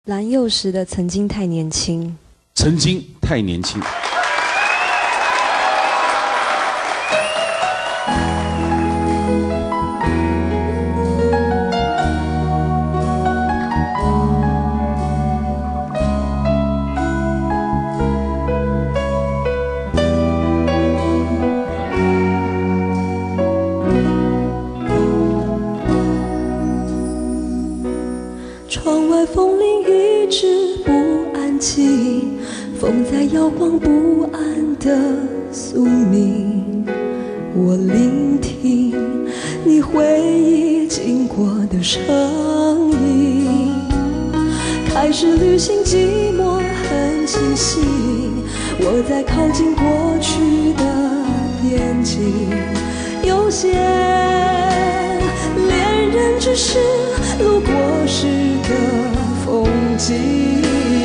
蓝幼时的曾经太年轻， 曾经太年轻。 窗外风铃一直不安静，风在摇晃不安的宿命。我聆听你回忆经过的声音，开始旅行，寂寞很清晰。我在靠近过去的边境，有些恋人只是路过时的风景，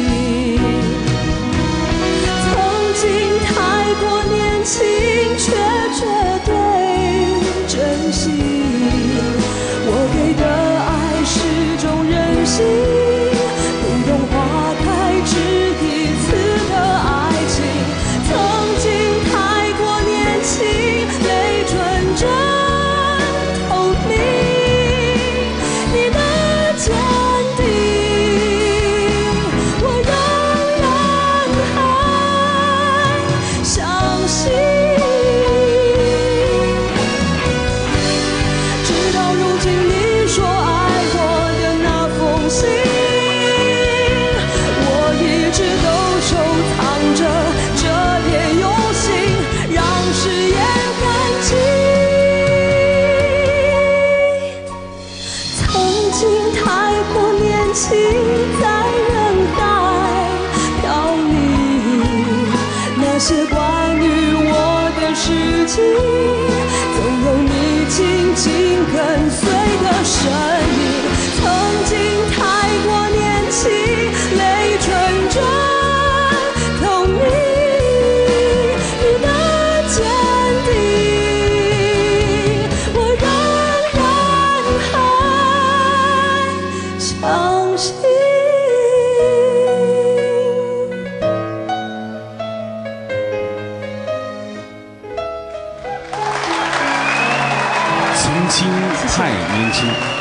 曾经太过年轻，却绝对真心。我给的爱是种任性，不懂花开只一次的爱情。曾经太过年轻，泪纯真透明，你的坚定我仍然还相信。直到如今你说爱我的那封信，我一直都收藏着这点用心，让誓言感激。曾经太过年轻，在人海飘零，那些关于我的事情，总有你紧紧跟随的身影。曾经太过年轻，泪纯真透明，你的坚定我仍然还相信。 曾经太年轻。